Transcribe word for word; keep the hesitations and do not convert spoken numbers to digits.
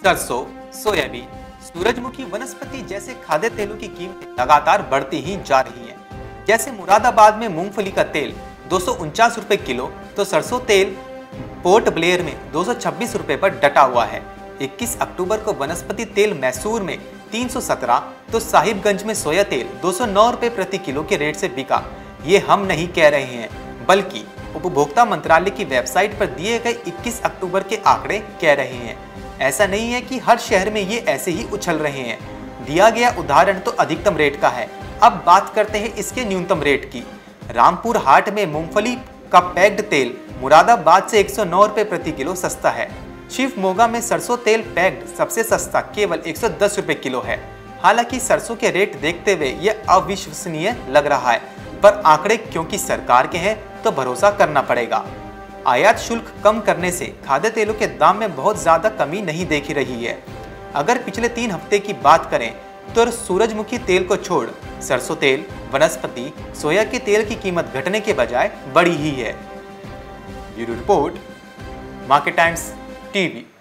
सरसों, सोयाबीन, सूरजमुखी वनस्पति जैसे खाद्य तेलों की कीमतें लगातार बढ़ती ही जा रही हैं। जैसे मुरादाबाद में मूंगफली का तेल दो सौ उनचास रुपए किलो, तो सरसों तेल पोर्ट ब्लेयर में दो सौ छब्बीस रुपए पर डटा हुआ है। इक्कीस अक्टूबर को वनस्पति तेल मैसूर में तीन सौ सत्रह, तो साहिबगंज में सोया तेल दो सौ नौ रुपए प्रति किलो के रेट से बिका। ये हम नहीं कह रहे हैं, बल्कि उपभोक्ता मंत्रालय की वेबसाइट पर दिए गए इक्कीस अक्टूबर के आंकड़े कह रहे हैं। ऐसा नहीं है कि हर शहर में ये ऐसे ही उछल रहे हैं। दिया गया उदाहरण तो अधिकतम रेट का है। अब बात करते हैं इसके न्यूनतम रेट की। रामपुर हाट में मूंगफली का पैक्ड तेल मुरादाबाद से एक सौ नौ रुपए प्रति किलो सस्ता है। शिवमोगा में सरसों तेल पैक्ड सबसे सस्ता केवल एक सौ दस रुपए किलो है। हालांकि सरसों के रेट देखते हुए यह अविश्वसनीय लग रहा है, पर आंकड़े क्योंकि सरकार के हैं तो भरोसा करना पड़ेगा। आयात शुल्क कम करने से खाद्य तेलों के दाम में बहुत ज्यादा कमी नहीं देखी रही है। अगर पिछले तीन हफ्ते की बात करें तो सूरजमुखी तेल को छोड़ सरसों तेल, वनस्पति, सोया के तेल की कीमत घटने के बजाय बढ़ी ही है। Bureau report, market Times TV.